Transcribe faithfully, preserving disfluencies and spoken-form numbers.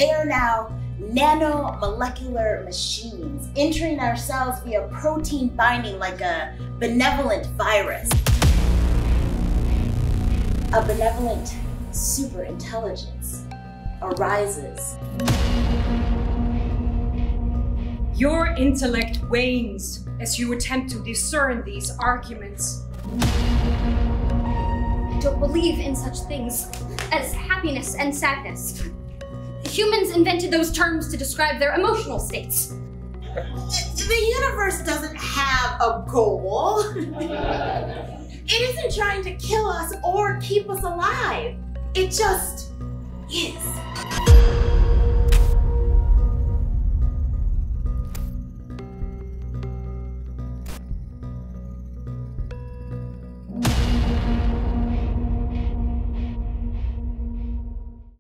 They are now nanomolecular machines, entering our cells via protein binding like a benevolent virus. A benevolent superintelligence arises. Your intellect wanes as you attempt to discern these arguments. I don't believe in such things as happiness and sadness. Humans invented those terms to describe their emotional states. The universe doesn't have a goal. It isn't trying to kill us or keep us alive. It just is.